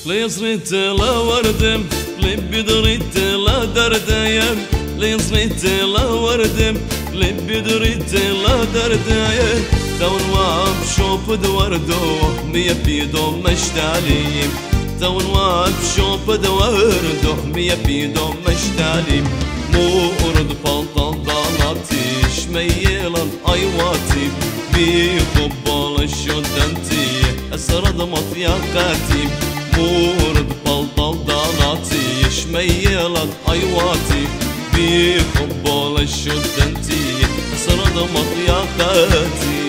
لي صريت لا وردم لي بدريت لا دردايم لي صريت لا وردم لي بدريت لا دردايم تو الواب شوف دوردو مية بيدو مشتاليم تو الواب شوف دوردو مية بيدو مشتاليم مو أرد فلطل ضالاتي شميلا أيواتي بيقبل الشدنتي أسرد مطياقاتي مورد فلطل ضالاتي شميلا أيواتي بيقبل الشدنتي أسرد مطياقاتي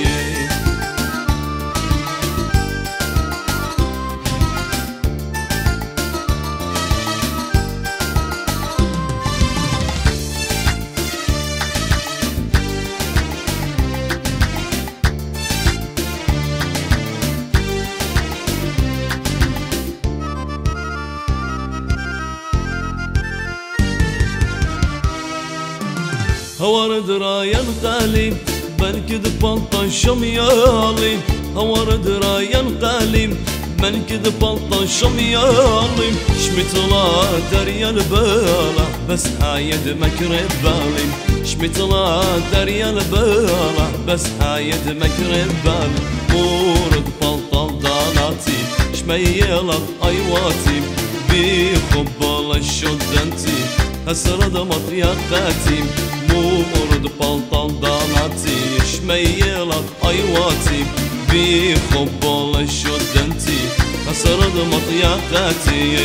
هورد رايا القالي بنكد بلطة شميالي هورد رايا القالي بنكد بلطة شميالي شمتلا دريا البالة بس هايد مكرب بالي شمتلا دريا البالة بس هايد مكرب بالي مورد بلطة ضالاتي شميلة أيواتي بيقبل الشدنتي أسرد مطياقاتي مورد فلطل ضالاتي شميلة أيواتي بيقبل الشدنتي أسرد مطياقاتي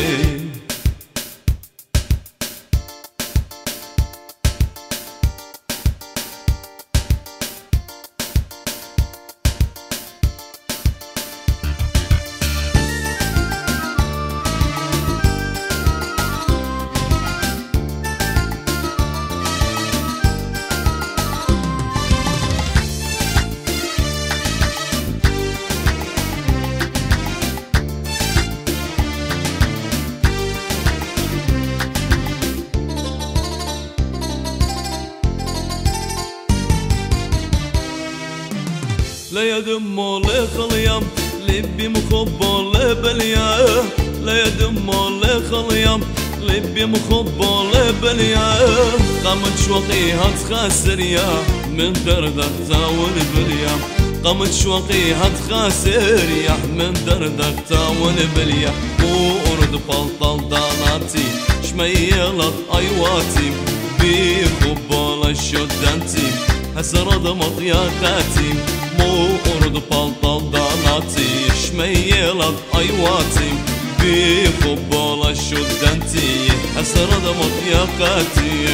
لا يدمو لي خليام لبي مخبو لي بليا لا يدمو لي خليام لبي مخبو لي بليا قامت شوقي هتخاسر يا من دردك تاول بليا قامت شوقي هتخاسر يا من دردك تاول بليا مورد فلطل ضالاتي شميلة أيواتي بيقبل الشدنتي أسرد مطياقاتي مورد فلطل ضالاتي شميلة أيواتي بيقبل الشدنتي أسرد مطياقاتي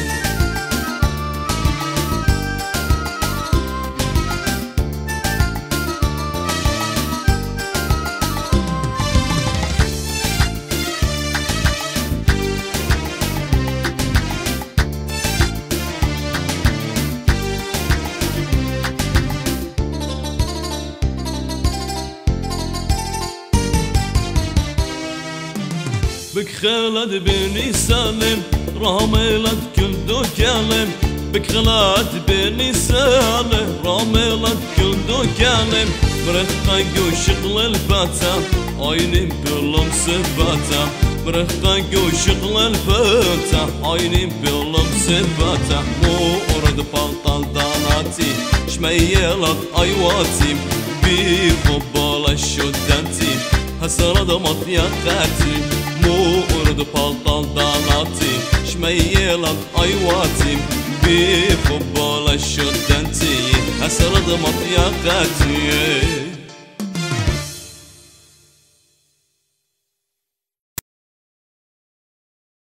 بك خالد بني سالم راملت كل دو كلم بك خالد بني سالم راملت كل دو كلم برخقك وشغل الفتى عيني بلم سباتا برخقك وشغل الفتى عيني بلم سباتا مورد فلطل ضالاتي شميلة أيواتي بيقبل الشدنتي أسرد مطياقاتي مورد فلطل ضالاتي شميلة أيواتي بيقبل الشدنتي أسرد مطياقاتي